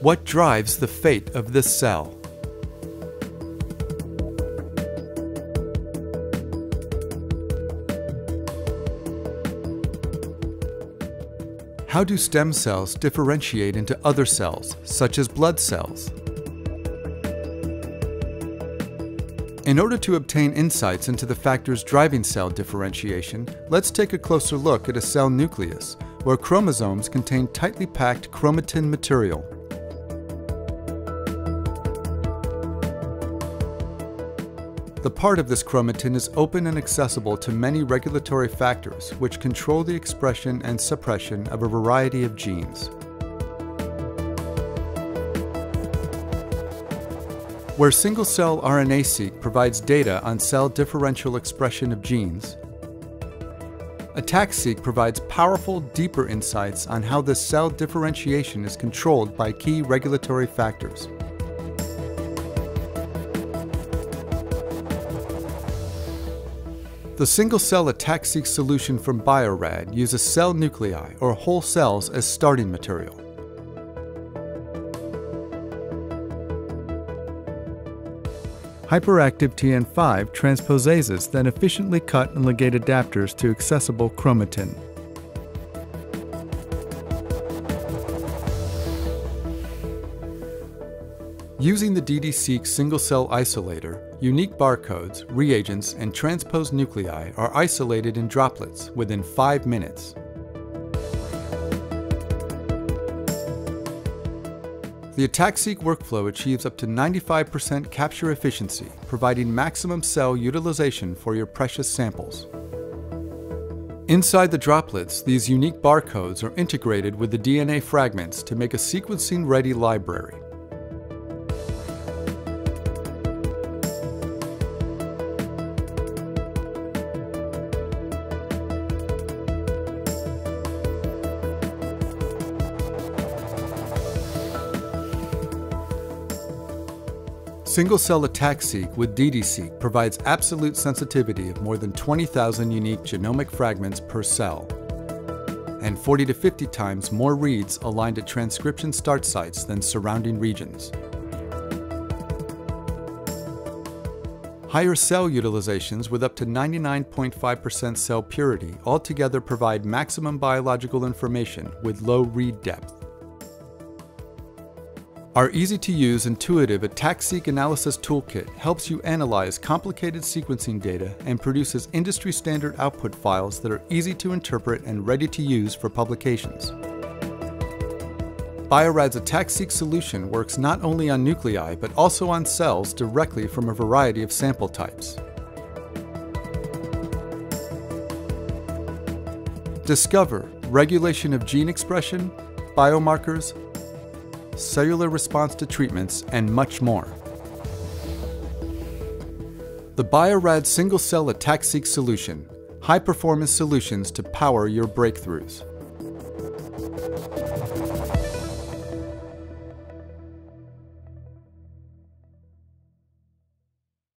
What drives the fate of this cell? How do stem cells differentiate into other cells, such as blood cells? In order to obtain insights into the factors driving cell differentiation, let's take a closer look at a cell nucleus, where chromosomes contain tightly packed chromatin material. The part of this chromatin is open and accessible to many regulatory factors which control the expression and suppression of a variety of genes. Where single-cell RNA-seq provides data on cell differential expression of genes, ATAC-Seq provides powerful, deeper insights on how this cell differentiation is controlled by key regulatory factors. The single-cell ATAC-Seq solution from Bio-Rad uses cell nuclei, or whole cells, as starting material. Hyperactive TN5 transposases then efficiently cut and ligate adapters to accessible chromatin. Using the DD-Seq single-cell isolator, unique barcodes, reagents, and transposed nuclei are isolated in droplets within 5 minutes. The ATAC-Seq workflow achieves up to 95% capture efficiency, providing maximum cell utilization for your precious samples. Inside the droplets, these unique barcodes are integrated with the DNA fragments to make a sequencing-ready library. Single-cell ATAC-Seq with DD-Seq provides absolute sensitivity of more than 20,000 unique genomic fragments per cell, and 40 to 50 times more reads aligned at transcription start sites than surrounding regions. Higher cell utilizations with up to 99.5% cell purity altogether provide maximum biological information with low read depth. Our easy-to-use, intuitive ATAC-Seq analysis toolkit helps you analyze complicated sequencing data and produces industry-standard output files that are easy to interpret and ready to use for publications. Bio-Rad's ATAC-Seq solution works not only on nuclei but also on cells directly from a variety of sample types. Discover regulation of gene expression, biomarkers, cellular response to treatments, and much more. The Bio-Rad single-cell ATAC-Seq solution, high-performance solutions to power your breakthroughs.